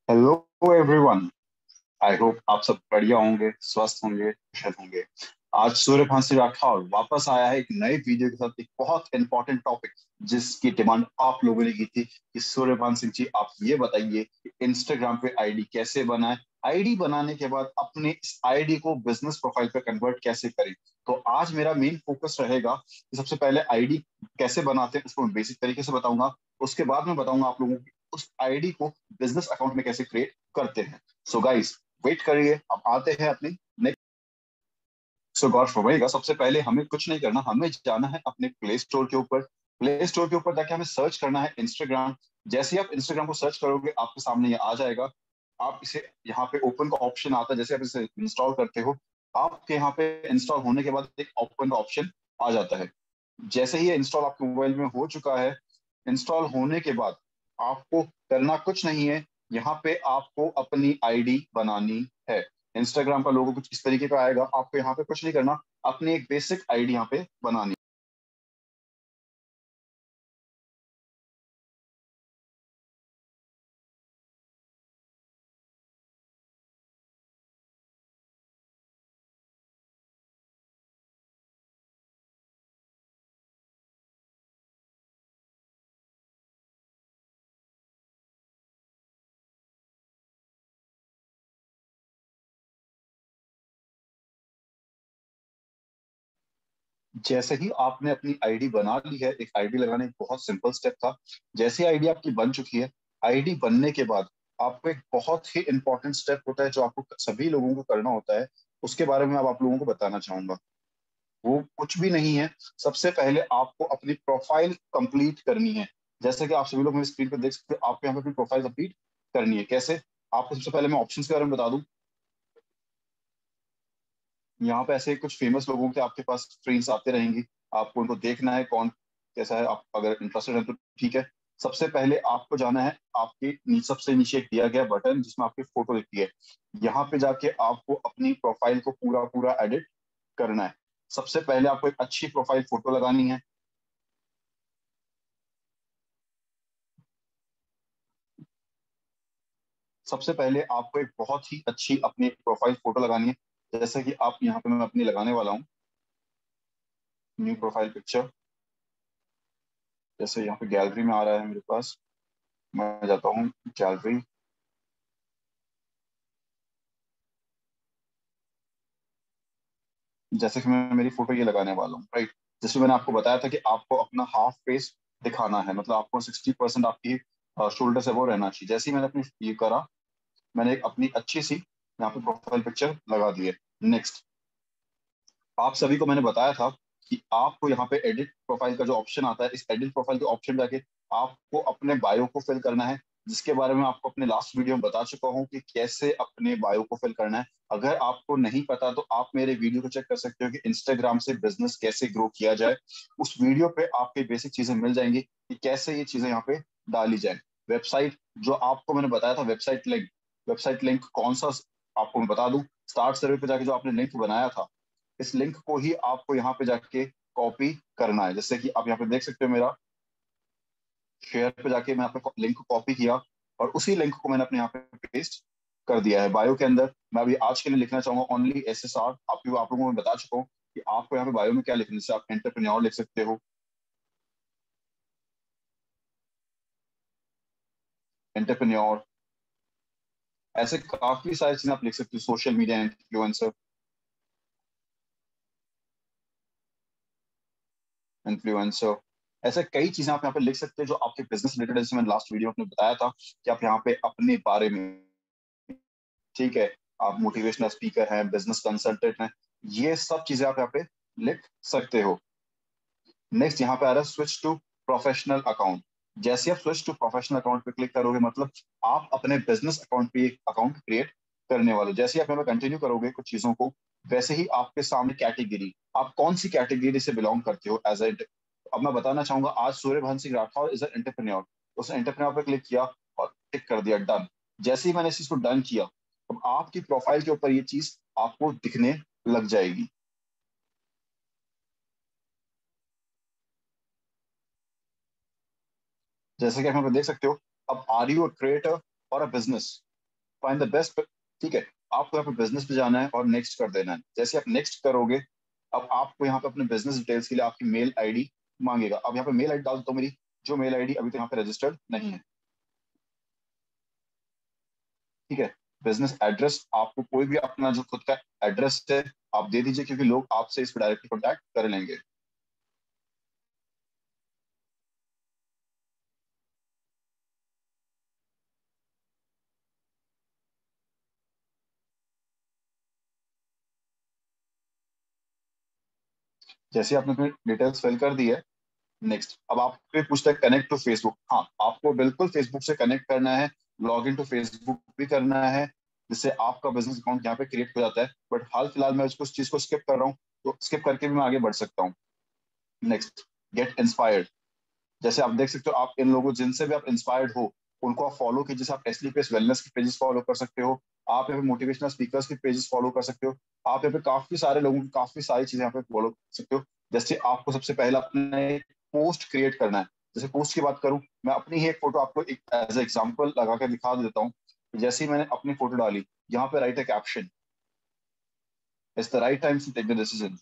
Hello everyone. I hope आप सब बढ़िया होंगे, स्वस्थ होंगे, कुशल होंगे। आज सूर्यवंशी राठौर वापस आया है एक नए वीडियो के साथ, एक बहुत इंपॉर्टेंट टॉपिक जिसकी डिमांड आप लोगों ने की थी कि सूर्यवंशी जी आप ये बताइए कि इंस्टाग्राम पे आईडी कैसे बनाएं। आईडी बनाने के बाद अपने इस आईडी को बिजनेस प्रोफाइल पे कन्वर्ट कैसे करें। तो आज मेरा मेन फोकस रहेगा कि सबसे पहले आईडी कैसे बनाते हैं उसको मैं बेसिक तरीके से बताऊंगा। उसके बाद मैं बताऊंगा आप लोगों को उस आईडी को बिजनेस अकाउंट में कैसे क्रिएट करते हैं। सो गाइस, वेट करिए, अब आते हैं अपनी नेक्स्ट। सो गौर फरमाइएगा, सबसे पहले हमें कुछ नहीं करना, हमें जाना है अपने प्ले स्टोर के ऊपर। प्ले स्टोर के ऊपर जाके हमें सर्च करना है इंस्टाग्राम। जैसे ही आप इंस्टाग्राम को सर्च करोगे आपके सामने ये आ जाएगा। आप इसे यहाँ पे ओपन का ऑप्शन आता है, जैसे आप इसे इंस्टॉल करते हो आपके यहाँ पे इंस्टॉल होने के बाद एक ओपन का ऑप्शन आ जाता है। जैसे ही ये इंस्टॉल आपके मोबाइल में हो चुका है, इंस्टॉल होने के बाद आपको करना कुछ नहीं है। यहाँ पे आपको अपनी आईडी बनानी है। इंस्टाग्राम का लोगो कुछ इस तरीके का आएगा, आपको यहाँ पे कुछ नहीं करना, अपनी एक बेसिक आईडी यहाँ पे बनानी। जैसे ही आपने अपनी आईडी बना ली है, एक आईडी लगाना एक बहुत सिंपल स्टेप था। जैसे ही आईडी आपकी बन चुकी है, आईडी बनने के बाद आपको एक बहुत ही इंपॉर्टेंट स्टेप होता है जो आपको सभी लोगों को करना होता है। उसके बारे में अब आप लोगों को बताना चाहूंगा। वो कुछ भी नहीं है। सबसे पहले आपको अपनी प्रोफाइल कंप्लीट करनी है। जैसे कि आप सभी लोग मेरी स्क्रीन पर देख सकते हो, आपको यहाँ पे अपनी प्रोफाइल कंप्लीट करनी है। कैसे? आपको सबसे पहले मैं ऑप्शंस के बारे में बता दूं। यहाँ पे ऐसे कुछ फेमस लोगों के आपके पास फ्रेंड्स आते रहेंगी। आपको उनको देखना है कौन कैसा है, आप अगर इंटरेस्टेड है तो ठीक है। सबसे पहले आपको जाना है आपके सबसे नीचे एक दिया गया बटन जिसमें आपकी फोटो दिखती है। यहाँ पे जाके आपको अपनी प्रोफाइल को पूरा पूरा एडिट करना है। सबसे पहले आपको एक अच्छी प्रोफाइल फोटो लगानी है। सबसे पहले आपको एक बहुत ही अच्छी अपनी प्रोफाइल फोटो लगानी है, जैसे कि आप यहाँ पे मैं अपनी लगाने वाला हूँ न्यू प्रोफाइल पिक्चर। जैसे यहाँ पे गैलरी में आ रहा है मेरे पास, मैं जाता हूँ गैलरी। जैसे कि मैं मेरी फोटो ये लगाने वाला हूँ, राइट। जैसे मैंने आपको बताया था कि आपको अपना हाफ फेस दिखाना है, मतलब आपको 60% आपकी शोल्डर से वो रहना चाहिए। जैसे ही मैंने अपनी ये करा, मैंने एक अपनी अच्छी सी यहाँ पे प्रोफाइल पिक्चर लगा दी है। नेक्स्ट, आप सभी को मैंने बताया था कि आपको यहाँ पे एडिट प्रोफाइल का जो ऑप्शन आता है, इस एडिट प्रोफाइल के ऑप्शन जाके आपको अपने बायो को फिल करना है, जिसके बारे में आपको अपने लास्ट वीडियो में बता चुका हूँ कि कैसे अपने बायो को फिल करना है। अगर आपको नहीं पता तो आप मेरे वीडियो को चेक कर सकते हो कि इंस्टाग्राम से बिजनेस कैसे ग्रो किया जाए। उस वीडियो पे आपके बेसिक चीजें मिल जाएंगी कि कैसे ये चीजें यहाँ पे डाली जाए। वेबसाइट जो आपको मैंने बताया था, वेबसाइट लिंक कौन सा आपको मैं बता दूं। स्टार्ट सर्वे पे जाके जो आपने लिंक बनाया था, इस लिंक को ही आपको यहाँ पे जाके कॉपी करना है। जैसे कि आप यहाँ पे देख सकते हो, मेरा शेयर पे जाके मैं अपने लिंक को कॉपी किया और उसी लिंक को मैंने अपने यहाँ पे पेस्ट कर दिया है बायो के अंदर। मैं अभी आज के लिए लिखना चाहूंगा ओनली SSR। आप लोगों को मैं बता चुका हूँ कि आपको यहाँ पे बायो में क्या लिखना है। जैसे आप एंटरप्रेन्योर लिख सकते हो, एंटरप्रेन्योर। ऐसे काफी सारी चीजें आप लिख सकते हो, सोशल मीडिया इन्फ्लुएंसर, इन्फ्लुएंसर। ऐसे कई चीजें आप यहाँ पे लिख सकते हो जो आपके बिजनेस रिलेटेड है। जैसे मैंने लास्ट वीडियो में बताया था कि आप यहाँ पे अपने बारे में, ठीक है, आप मोटिवेशनल स्पीकर हैं, बिजनेस कंसल्टेंट हैं, ये सब चीजें आप यहाँ पे लिख सकते हो। नेक्स्ट यहाँ पे आ रहा है स्विच टू प्रोफेशनल अकाउंट। जैसे आप स्विच टू प्रोफेशनल अकाउंट पे क्लिक करोगे, मतलब आप अपने बिजनेस अकाउंट पे एक अकाउंट क्रिएट करने वाले हो। जैसे ही आप यहाँ पे कंटिन्यू करोगे कुछ चीजों को, वैसे ही आपके सामने कैटेगरी, आप कौन सी कैटेगरी से बिलोंग करते हो एज ए। अब मैं बताना चाहूंगा, आज Suryabhan Singh Rathore is an entrepreneur. उसने एंटरप्रेन्योर पे क्लिक किया और टिक कर दिया डन। जैसे ही मैंने इस चीज को डन किया, अब आपकी प्रोफाइल के ऊपर ये चीज आपको दिखने लग जाएगी। जैसे कि आप यहाँ पे देख सकते हो, अब आर यू अ क्रिएटर और a business. Find the best. ठीक है, आपको यहाँ पे बिजनेस पे जाना है और नेक्स्ट कर देना है। जैसे आप नेक्स्ट करोगे, अब आपको यहाँ पे अपने बिजनेस डिटेल्स के लिए आपकी मेल आईडी मांगेगा। अब यहाँ पे मेल आईडी डाल दो मेरी, जो मेल आईडी अभी तो यहाँ पे रजिस्टर्ड नहीं है। ठीक है, बिजनेस एड्रेस आपको कोई भी अपना जो खुद का एड्रेस है आप दे दीजिए, क्योंकि लोग आपसे इस पर डायरेक्टली कॉन्टैक्ट कर लेंगे। जैसे आपने अपनी डिटेल्स फिल कर दी है, नेक्स्ट अब आपको पूछता है कनेक्ट टू फेसबुक। हाँ, आपको बिल्कुल फेसबुक से कनेक्ट करना है, लॉग इन टू फेसबुक भी करना है, जिससे आपका बिजनेस अकाउंट यहाँ पे क्रिएट हो जाता है। बट हाल फिलहाल मैं उसको उस चीज को स्किप कर रहा हूँ, तो स्किप करके भी मैं आगे बढ़ सकता हूँ। Next, get inspired. जैसे आप देख सकते हो, आप इन लोगों जिनसे भी आप इंस्पायर्ड हो उनको आप फॉलो कीजिए। जैसे आप एसलीपीएस वेलनेस के पेजेस फॉलो कर सकते हो, आप यहाँ पे मोटिवेशनल स्पीकर्स के पेजेस फॉलो कर सकते हो, आप यहाँ पे काफी सारे लोगों की काफी सारी चीजें यहाँ पे फॉलो कर सकते हो। जैसे आपको सबसे पहले अपना एक पोस्ट क्रिएट करना है। जैसे पोस्ट की बात करूं, मैं अपनी ही एक फोटो आपको एक एज एग्जाम्पल लगा कर दिखा देता हूँ। जैसे ही मैंने अपनी फोटो डाली, यहाँ पे write a caption, it's the right time to take the decision.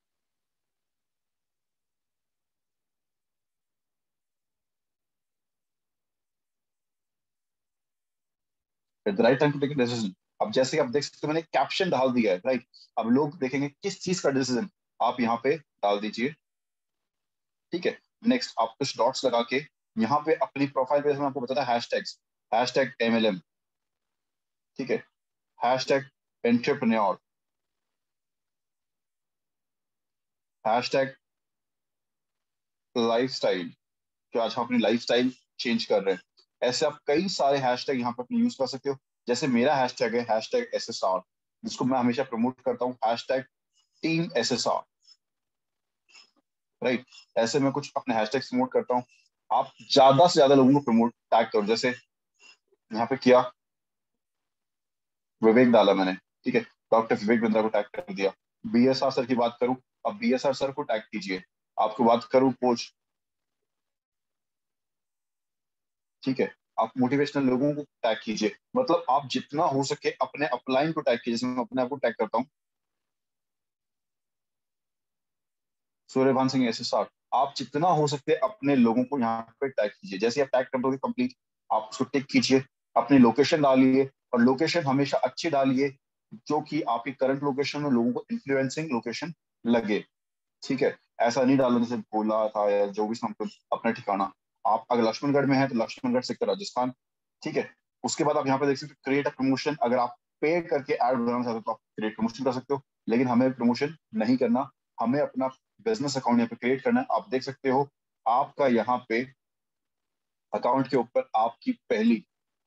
At the right time to take decision. अब जैसे कि आप देख सकते हो, मैंने कैप्शन डाल दिया है, राइट। अब लोग देखेंगे किस चीज का डिसीजन, आप यहाँ पे डाल दीजिए। ठीक है, नेक्स्ट आप कुछ डॉट्स लगा के यहाँ पे अपनी प्रोफाइल पे, मैं आपको बताता hashtags, hashtag MLM। ठीक है, hashtag entrepreneur, hashtag lifestyle, कि आज हम अपनी लाइफ स्टाइल चेंज कर रहे हैं। ऐसे आप कई सारे हैश टैग यहाँ पे अपने यूज कर सकते हो। जैसे मेरा हैश टैग है हैश टैग SSR, जिसको मैं हमेशा प्रमोट करता हूँ, hashtag team SSR, right. ऐसे मैं कुछ अपने हैशटैग प्रमोट करता हूँ। आप ज्यादा से ज्यादा लोगों को प्रमोट टैग करो। जैसे यहाँ पे किया, विवेक डाला मैंने, ठीक है, डॉक्टर विवेक बिंद्रा को टैग कर दिया। BSR सर की बात करूं, अब BSR सर को टैग कीजिए। आपको बात करूं कोच, ठीक है, आप मोटिवेशनल लोगों को टैग कीजिए। मतलब आप जितना हो सके अपने अपलाइन को टैग कीजिए। जैसे मैं अपने आप को टैग करता हूँ, सूर्यभान सिंह SSR। आप जितना हो सकते अपने लोगों को यहाँ पे टैग कीजिए। जैसे आप टैग कर दोगे कंप्लीट, आप उसको टिक कीजिए, अपनी लोकेशन डालिए, और लोकेशन हमेशा अच्छी डालिए जो कि आपकी करंट लोकेशन में लोगों को इन्फ्लुएंसिंग लोकेशन लगे। ठीक है, ऐसा नहीं डालना जैसे भोला था या जो भी समथिंग अपना ठिकाना। आप अगर लक्ष्मणगढ़ में है तो लक्ष्मणगढ़ सेक्टर राजस्थान। ठीक है, उसके बाद आप यहाँ पे देख सकते हो क्रिएट अ प्रमोशन। अगर आप पे करके ऐड बनाना चाहते हो तो आप क्रिएट प्रमोशन कर सकते हो, लेकिन हमें प्रमोशन नहीं करना, हमें अपना बिजनेस अकाउंट यहाँ पे क्रिएट करना है। आप देख सकते हो आपका यहाँ पे अकाउंट के ऊपर आपकी पहली,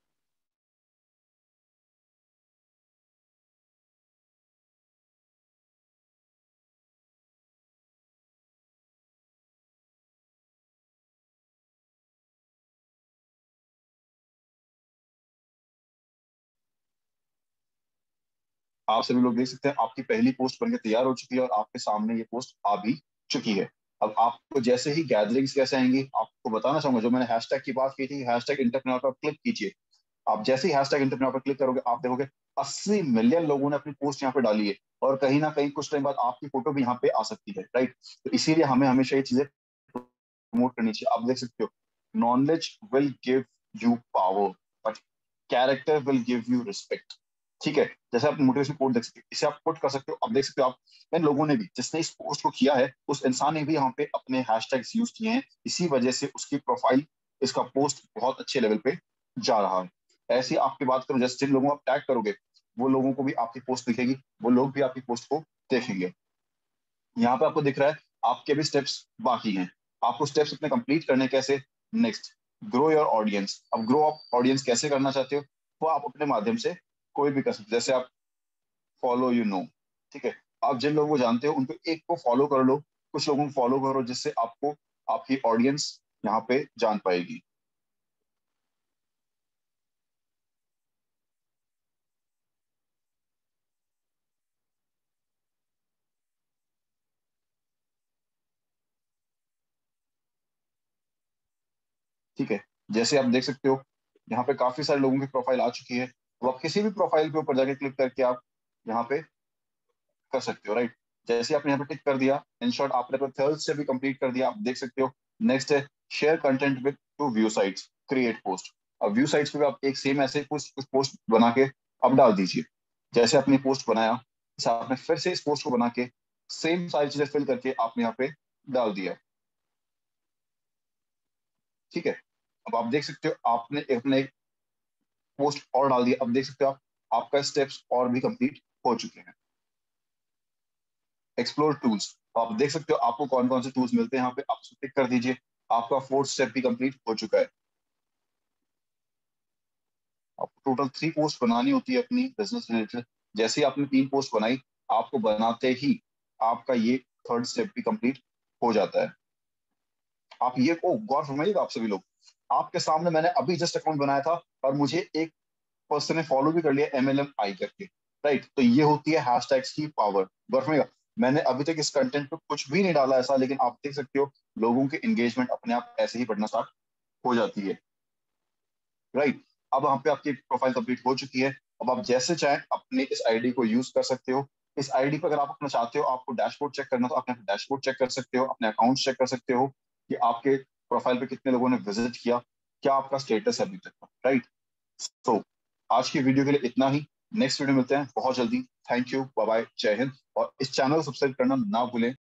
आप सभी लोग देख सकते हैं आपकी पहली पोस्ट बनकर तैयार हो चुकी है, और आपके सामने ये पोस्ट आ भी चुकी है। अब आपको जैसे ही गैदरिंग्स कैसे आएंगी आपको बताना चाहूंगा। जो मैंने हैशटैग की बात की थी, हैशटैग इंटरप्रेन्योर पर क्लिक कीजिए। आप जैसे ही हैशटैग इंटरप्रेन्योर पर क्लिक करोगे, आप देखोगे 80 मिलियन लोगों ने अपनी पोस्ट यहाँ पे डाली है, और कहीं ना कहीं कुछ टाइम बाद आपकी फोटो भी यहाँ पे आ सकती है, राइट। तो इसीलिए हमें हमेशा ये चीजें प्रमोट करनी चाहिए। आप देख सकते हो, knowledge will give you power, but character will give you respect. ठीक है, जैसे आप मोटिवेशन कोट देख सकते हो, इसे आप कोट कर सकते हो। अब देख सकते हो आप इन लोगों ने भी, जिसने इस पोस्ट को किया है, उस इंसान ने भी यहाँ पे अपने हैशटैग्स यूज किए हैं। इसी वजह से उसकी प्रोफाइल, इसका पोस्ट बहुत अच्छे लेवल पे जा रहा है। ऐसी आपकी बात करूं, जैसे जिन लोगों को आप टैग करोगे वो लोगों को भी आपकी पोस्ट दिखेगी, वो लोग भी आपकी पोस्ट को देखेंगे। यहाँ पे आपको दिख रहा है आपके भी स्टेप्स बाकी हैं। आपको स्टेप्स अपने कंप्लीट करने कैसे, नेक्स्ट, ग्रो योर ऑडियंस। अब ग्रो आप ऑडियंस कैसे करना चाहते हो, वो आप अपने माध्यम से कोई भी कर सकते हो। जैसे आप फॉलो यू नो, ठीक है, आप जिन लोगों को जानते हो उनको एक को फॉलो कर लो, कुछ लोगों को फॉलो करो, जिससे आपको आपकी ऑडियंस यहाँ पे जान पाएगी। ठीक है, जैसे आप देख सकते हो यहाँ पे काफी सारे लोगों की प्रोफाइल आ चुकी है। तो आप किसी भी प्रोफाइल के ऊपर जाके क्लिक करके आप यहाँ पे कर सकते हो, राइट। जैसे आपने यहाँ पे टिक कर दिया, इन शॉर्ट आपने अपना थर्ड स्टेप भी कंप्लीट कर दिया, आप देख सकते हो। नेक्स्ट है share content with to view sites, create post. अब व्यू साइट्स पे भी आप एक सेम ऐसे कुछ पोस्ट बना के अब डाल दीजिए। जैसे आपने पोस्ट बनाया, जैसे आपने फिर से इस पोस्ट को बना के सेम सारी चीजें फिल करके आपने यहाँ पे डाल दिया, ठीक है। अब आप देख सकते हो आपने अपने एक पोस्ट और डाल दिया। अब देख सकते हो आप, आपका स्टेप्स और भी कंप्लीट हो चुके हैं। एक्सप्लोर टूल्स, आप देख सकते हो आपको कौन कौन से टूल्स मिलते हैं यहाँ पे, आप उसको टिक कर दीजिए। आपका फोर्थ स्टेप भी कंप्लीट हो चुका है। आपको टोटल 3 पोस्ट बनानी होती है अपनी बिजनेस रिलेटेड। जैसे ही आपने 3 पोस्ट बनाई, आपको बनाते ही आपका ये थर्ड स्टेप भी कंप्लीट हो जाता है। आप ये को गौर फरमाइएगा, आप सभी लोग, आपके सामने मैंने अभी जस्ट अकाउंट बनाया था और मुझे एक पर्सन ने फॉलो भी कर लिया, MLMI करके, राइट। तो ये होती है हैशटैग्स की पावर। गौर फरमाइएगा, मैंने अभी तक इस कंटेंट पे कुछ भी नहीं डाला ऐसा, लेकिन आप देख सकते हो लोगों के एंगेजमेंट अपने आप ऐसे ही बढ़ना स्टार्ट हो जाती है, राइट। अब वहां पे आपकी प्रोफाइल कंप्लीट हो चुकी है। अब आप जैसे चाहें अपने इस आईडी को यूज कर सकते हो। इस आईडी पर अगर आप अपना चाहते हो, आपको डैशबोर्ड चेक करना, तो अपने डैशबोर्ड चेक कर सकते हो, अपने अकाउंट चेक कर सकते हो कि आपके प्रोफाइल पे कितने लोगों ने विजिट किया, क्या आपका स्टेटस है अभी तक का, राइट। तो आज की वीडियो के लिए इतना ही। नेक्स्ट वीडियो मिलते हैं बहुत जल्दी। थैंक यू, बाय बाय, जय हिंद। और इस चैनल को सब्सक्राइब करना ना भूलें।